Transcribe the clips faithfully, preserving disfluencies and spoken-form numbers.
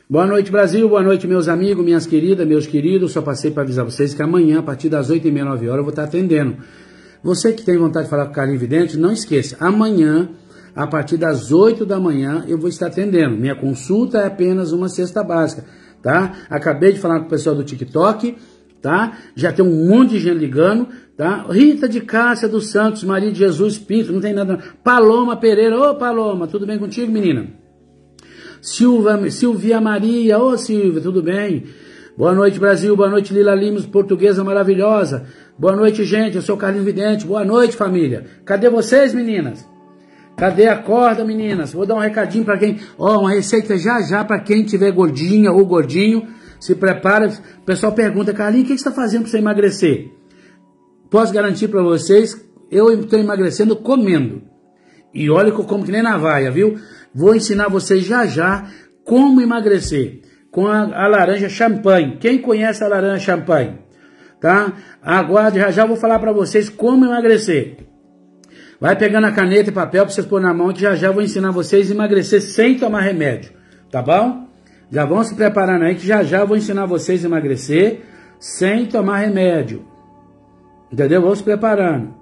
Boa noite, Brasil. Boa noite, meus amigos, minhas queridas, meus queridos. Só passei para avisar vocês que amanhã, a partir das oito e meia, nove horas, eu vou estar atendendo. Você que tem vontade de falar com o Carlinho Vidente, não esqueça. Amanhã, a partir das oito da manhã, eu vou estar atendendo. Minha consulta é apenas uma cesta básica, tá? Acabei de falar com o pessoal do TikTok, tá? Já tem um monte de gente ligando, tá? Rita de Cássia dos Santos, Maria de Jesus Pinto, não tem nada. Paloma Pereira, ô Paloma, tudo bem contigo, menina? Silva, Silvia Maria, ô Silvia, tudo bem? Boa noite, Brasil, boa noite, Lila Limos, portuguesa maravilhosa. Boa noite, gente, eu sou o Carlinho Vidente, boa noite, família. Cadê vocês, meninas? Cadê a corda, meninas? Vou dar um recadinho para quem... Ó, oh, uma receita já já para quem tiver gordinha ou gordinho, se prepara. O pessoal pergunta, Carlinho, o que você está fazendo para você emagrecer? Posso garantir para vocês, eu estou emagrecendo comendo. E olha que eu como que nem na vaia, viu? Vou ensinar vocês já já como emagrecer com a, a laranja champanhe. Quem conhece a laranja champanhe? Tá? Aguarde, já já vou falar para vocês como emagrecer. Vai pegando a caneta e papel para vocês pôr na mão que já já vou ensinar vocês a emagrecer sem tomar remédio. Tá bom? Já vão se preparando aí que já já vou ensinar vocês a emagrecer sem tomar remédio. Entendeu? Vão se preparando.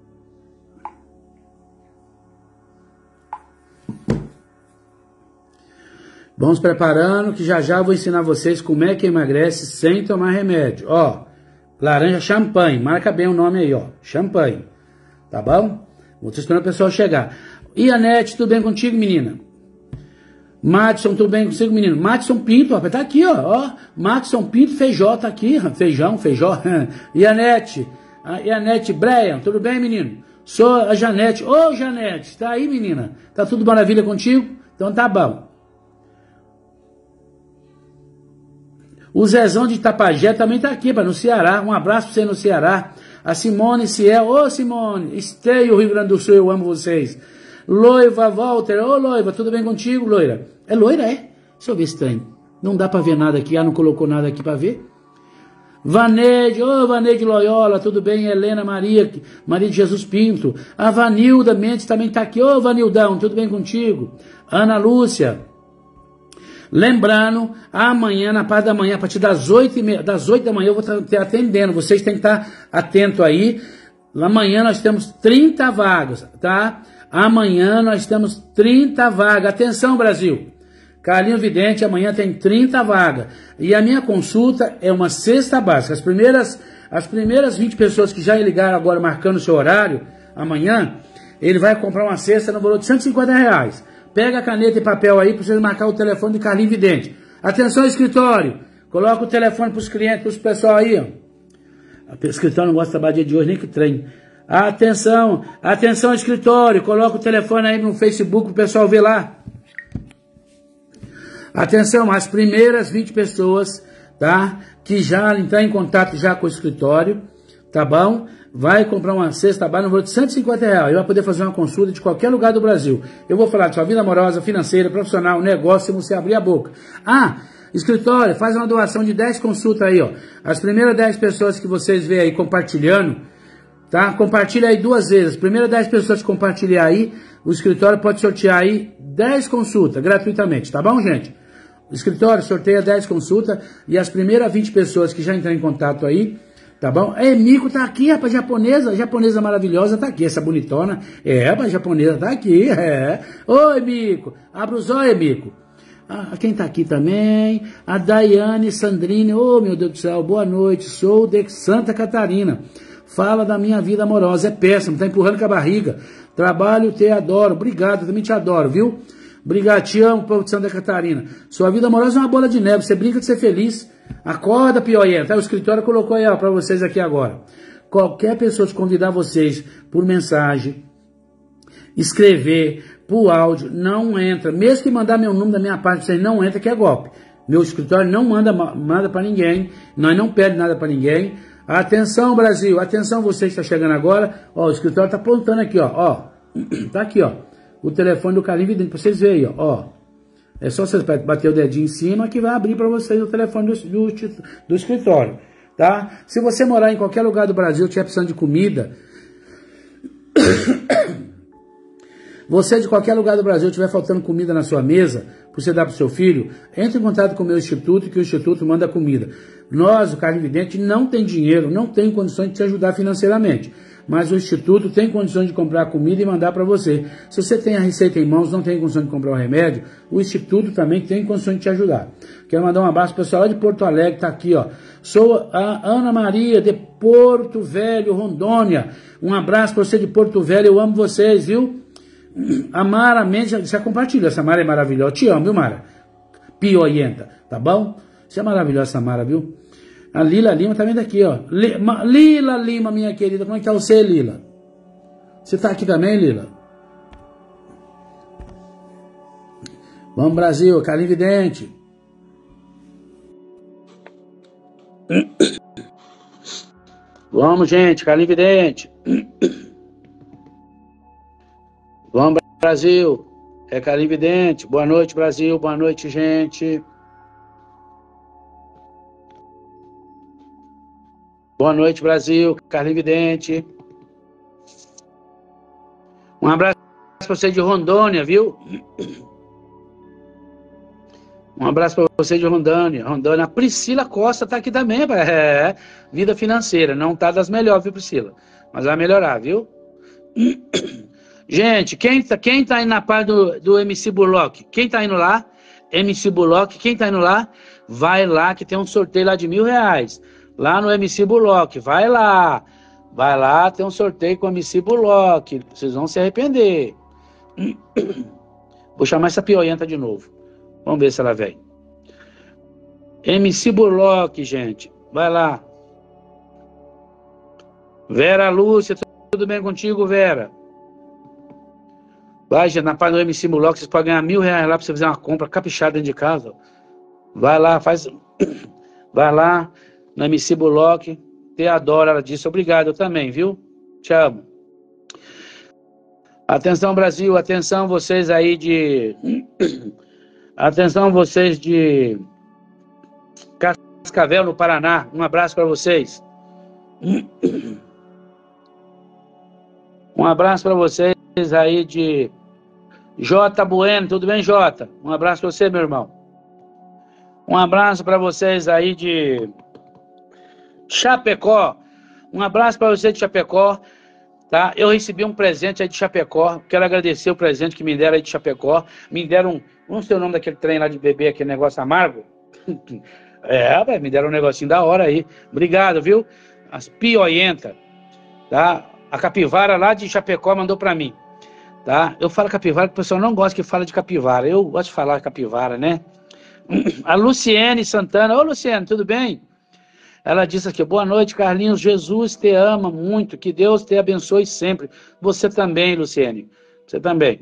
Vamos preparando que já já vou ensinar vocês como é que emagrece sem tomar remédio. Ó, laranja champanhe, marca bem o nome aí, ó, champanhe, tá bom? Vou esperando o pessoal chegar. E Anete, tudo bem contigo, menina? Matson, tudo bem contigo, menino? Matson Pinto, ó, tá aqui, ó, ó, Matson Pinto Feijó, tá aqui, feijão, feijó. E Anete, e Anete Breia, tudo bem, menino? Sou a Janete, ô Janete, tá aí, menina? Tá tudo maravilha contigo? Então tá bom. O Zezão de Itapajé também tá aqui, no Ceará. Um abraço pra você no Ceará. A Simone Ciel. Ô, Simone. Esteio, Rio Grande do Sul. Eu amo vocês. Loiva Walter. Ô, Loiva. Tudo bem contigo, loira? É loira, é? Deixa eu ver se tem. Não dá pra ver nada aqui. Ah, não colocou nada aqui pra ver. Vaneide. Ô, Vaneide Loyola. Tudo bem? Helena Maria. Maria de Jesus Pinto. A Vanilda Mendes também tá aqui. Ô, Vanildão. Tudo bem contigo? Ana Lúcia. Lembrando, amanhã, na parte da manhã, a partir das oito e meia, das oito da manhã, eu vou estar atendendo. Vocês têm que estar atentos aí. Amanhã nós temos trinta vagas, tá? Amanhã nós temos trinta vagas. Atenção, Brasil! Carlinho Vidente, amanhã tem trinta vagas. E a minha consulta é uma cesta básica. As primeiras, as primeiras vinte pessoas que já ligaram agora marcando o seu horário, amanhã, ele vai comprar uma cesta no valor de cento e cinquenta reais. Pega a caneta e papel aí para vocês marcar o telefone do Carlinho Vidente. Atenção, escritório. Coloca o telefone para os clientes, para os pessoal aí. Ó. O escritório não gosta de trabalhar dia de hoje, nem que trem. Atenção, atenção, escritório. Coloca o telefone aí no Facebook para o pessoal ver lá. Atenção, as primeiras vinte pessoas, tá? Que já entrar em contato já com o escritório, tá bom? Vai comprar uma cesta básica no valor de cento e cinquenta reais. E vai poder fazer uma consulta de qualquer lugar do Brasil. Eu vou falar de sua vida amorosa, financeira, profissional, negócio, se você abrir a boca. Ah, escritório, faz uma doação de dez consultas aí, ó. As primeiras dez pessoas que vocês veem aí compartilhando, tá? Compartilha aí duas vezes. As primeiras dez pessoas que compartilhar aí, o escritório pode sortear aí dez consultas gratuitamente, tá bom, gente? O escritório sorteia dez consultas e as primeiras vinte pessoas que já entram em contato aí, tá bom? É, Mico tá aqui, rapaz, japonesa, japonesa maravilhosa tá aqui, essa bonitona. É, rapaz, japonesa tá aqui, é. Oi, Mico, abre os olhos, Mico. Ah, quem tá aqui também? A Daiane Sandrine, oh, meu Deus do céu, boa noite, sou de Santa Catarina. Fala da minha vida amorosa, é péssimo, tá empurrando com a barriga. Trabalho, te adoro, obrigado, também te adoro, viu? Obrigado, te amo, povo de Santa Catarina. Sua vida amorosa é uma bola de neve, você brinca de ser feliz. Acorda, pioiê, tá? O escritório colocou aí, ó, pra vocês aqui agora. Qualquer pessoa te convidar vocês por mensagem, escrever, por áudio, não entra. Mesmo que mandar meu número da minha parte, vocês não entra, que é golpe. Meu escritório não manda nada pra ninguém, nós não pedimos nada pra ninguém. Atenção, Brasil, atenção você que está chegando agora. Ó, o escritório tá apontando aqui, ó, ó. Tá aqui, ó. O telefone do Carlinho Vidente, pra vocês verem, ó, ó. É só vocês bater o dedinho em cima que vai abrir para vocês o telefone do, do, do escritório, tá? Se você morar em qualquer lugar do Brasil, tiver precisando de comida, Você de qualquer lugar do Brasil estiver faltando comida na sua mesa, para você dar para o seu filho, entre em contato com o meu instituto, que o instituto manda comida. Nós, o Carlinho Vidente, não tem dinheiro, não tem condições de te ajudar financeiramente. Mas o instituto tem condições de comprar comida e mandar para você. Se você tem a receita em mãos, não tem condição de comprar o remédio, o instituto também tem condições de te ajudar. Quero mandar um abraço para o pessoal lá de Porto Alegre, está aqui, ó. Sou a Ana Maria de Porto Velho, Rondônia. Um abraço para você de Porto Velho, eu amo vocês, viu? A Mara Mendes, já, já compartilhou, essa Mara é maravilhosa. Te amo, viu, Mara? Pioienta, tá bom? Você é maravilhosa, essa Mara, viu? A Lila Lima tá vendo aqui, ó. Lila Lima, minha querida, como é que tá você, Lila? Você tá aqui também, Lila? Vamos, Brasil, Carlinho Vidente. Vamos, gente, Carlinho Vidente. Vamos, Brasil. É Carlinho Vidente. Boa noite, Brasil. Boa noite, gente. Boa noite, Brasil. Carlinho Vidente. Um abraço para você de Rondônia, viu? Um abraço para você de Rondônia. Rondônia. A Priscila Costa tá aqui também. É, vida financeira. Não tá das melhores, viu, Priscila? Mas vai melhorar, viu? Gente, quem tá, quem tá indo na parte do, do M C Bullock? Quem tá indo lá? M C Bullock. Quem tá indo lá? Vai lá que tem um sorteio lá de mil reais. Lá no M C Bullock. Vai lá. Vai lá, tem um sorteio com o M C Bullock. Vocês vão se arrepender. Vou chamar essa pioienta de novo. Vamos ver se ela vem. M C Bullock, gente. Vai lá. Vera Lúcia, tudo bem contigo, Vera? Vai, gente, na página do M C Bullock, vocês podem ganhar mil reais lá para você fazer uma compra caprichada dentro de casa. Vai lá, faz... Vai lá no M C Bullock. Te adoro, ela disse. Obrigado, eu também, viu? Te amo. Atenção, Brasil. Atenção, vocês aí de... Atenção, vocês de... Cascavel, no Paraná. Um abraço para vocês. Um abraço para vocês aí de... Jota Bueno, tudo bem, Jota? Um abraço para você, meu irmão. Um abraço para vocês aí de Chapecó. Um abraço para você de Chapecó, tá? Eu recebi um presente aí de Chapecó. Quero agradecer o presente que me deram aí de Chapecó. Me deram, não sei o nome daquele trem lá de bebê, aquele negócio amargo. É, me deram um negocinho da hora aí. Obrigado, viu? As pioientas, tá? A capivara lá de Chapecó mandou para mim. Tá? Eu falo capivara porque o pessoal não gosta que fala de capivara. Eu gosto de falar capivara, né? A Luciene Santana. Ô, Luciene, tudo bem? Ela disse aqui, boa noite, Carlinhos. Jesus te ama muito. Que Deus te abençoe sempre. Você também, Luciene. Você também.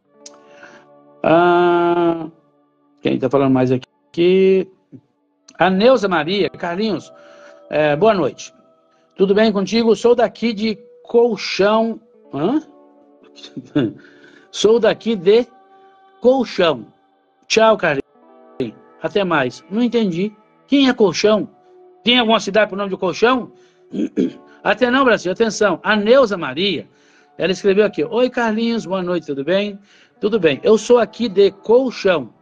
Ah, quem está falando mais aqui? A Neuza Maria. Carlinhos, é, boa noite. Tudo bem contigo? Sou daqui de Colchão. Hã? Sou daqui de Colchão. Tchau, Carlinhos. Até mais. Não entendi. Quem é Colchão? Tem alguma cidade por nome de Colchão? Até não, Brasil. Atenção. A Neuza Maria, ela escreveu aqui. Oi, Carlinhos. Boa noite. Tudo bem? Tudo bem. Eu sou aqui de Colchão.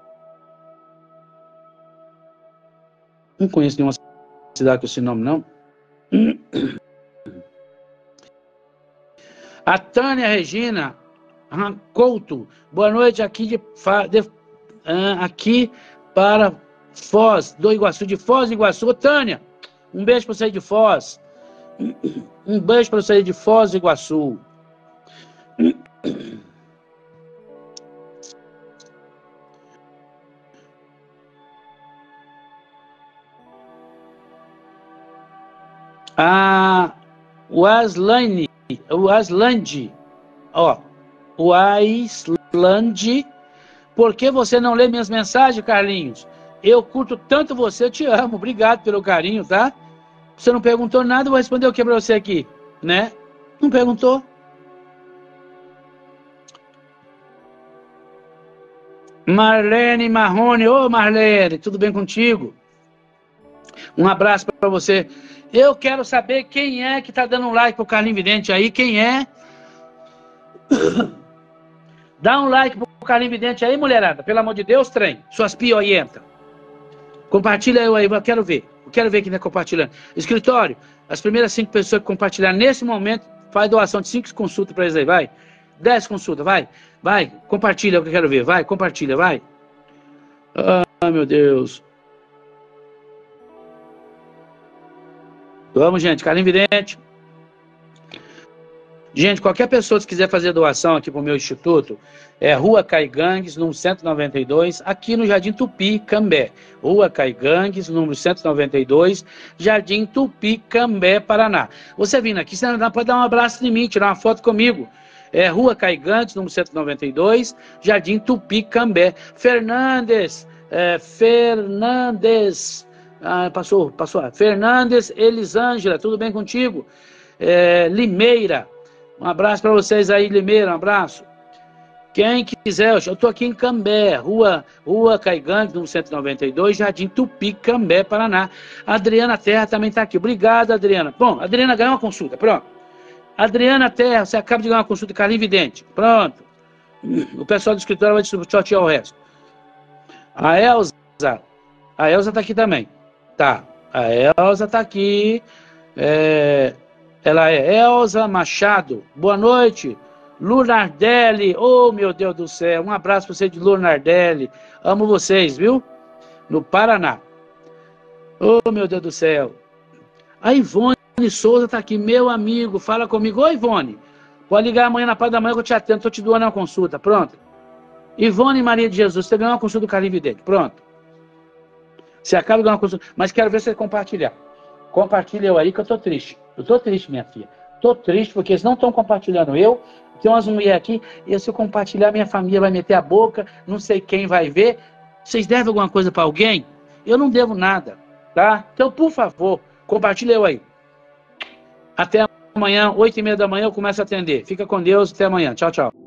Não conheço nenhuma cidade com esse nome, não. A Tânia Regina Couto, boa noite, aqui, de, de, uh, aqui para Foz, do Iguaçu, de Foz do Iguaçu. Ô, Tânia, um beijo para você de Foz. Um beijo para você de Foz do Iguaçu. A Waslane, o Aslande, ó, o Aslande, por que você não lê minhas mensagens, Carlinhos? Eu curto tanto você, eu te amo, obrigado pelo carinho, tá? Você não perguntou nada, eu vou responder o que pra você aqui, né? Não perguntou? Marlene Marrone, ô Marlene, tudo bem contigo? Um abraço para você. Eu quero saber quem é que tá dando um like pro Carlinho Vidente aí, quem é? Dá um like pro Carlinho Vidente aí, mulherada. Pelo amor de Deus, trem. Suas pioientas. Compartilha eu aí, eu quero ver. Eu quero ver quem está compartilhando. Escritório, as primeiras cinco pessoas que compartilharam nesse momento, faz doação de cinco consultas para eles aí, vai. dez consultas, vai. Vai, compartilha o que eu quero ver. Vai, compartilha, vai. Ah, meu Deus. Vamos, gente. Carlinho Vidente. Gente, qualquer pessoa que quiser fazer doação aqui para o meu instituto, é Rua Caigangues, número cento e noventa e dois, aqui no Jardim Tupi, Cambé. Rua Caigangues, número cento e noventa e dois, Jardim Tupi, Cambé, Paraná. Você vindo aqui, você pode dar um abraço em mim, tirar uma foto comigo. É Rua Caigangues, número cento e noventa e dois, Jardim Tupi, Cambé. Fernandes, é, Fernandes, ah, passou, passou. Fernandes Elisângela, tudo bem contigo? É, Limeira. Um abraço para vocês aí, Limeira, um abraço. Quem quiser, eu estou aqui em Cambé, Rua, Rua Caigangues, número cento e noventa e dois, Jardim Tupi, Cambé, Paraná. A Adriana Terra também está aqui. Obrigado, Adriana. Bom, a Adriana ganhou uma consulta, pronto. Adriana Terra, você acaba de ganhar uma consulta de Carlinho Vidente. Pronto. O pessoal do escritório vai sortear o resto. A Elza, a Elza está aqui também. Tá, a Elza está aqui. É... Ela é Elza Machado. Boa noite. Lunardelli. Oh, meu Deus do céu. Um abraço para você de Lunardelli. Amo vocês, viu? No Paraná. Oh, meu Deus do céu. A Ivone Souza está aqui. Meu amigo, fala comigo. Oi, Ivone. Pode ligar amanhã na parte da manhã que eu te atendo. Estou te doando uma consulta. Pronto. Ivone Maria de Jesus. Você ganhou uma consulta do Carlinho Vidente. Pronto. Você acaba de ganhar uma consulta. Mas quero ver você compartilhar. Compartilha eu aí que eu tô triste. Eu tô triste, minha filha. Tô triste porque eles não estão compartilhando eu. Tem umas mulheres aqui, e se eu compartilhar, minha família vai meter a boca, não sei quem vai ver. Vocês devem alguma coisa para alguém? Eu não devo nada, tá? Então, por favor, compartilha eu aí. Até amanhã, oito e meia da manhã, eu começo a atender. Fica com Deus, até amanhã. Tchau, tchau.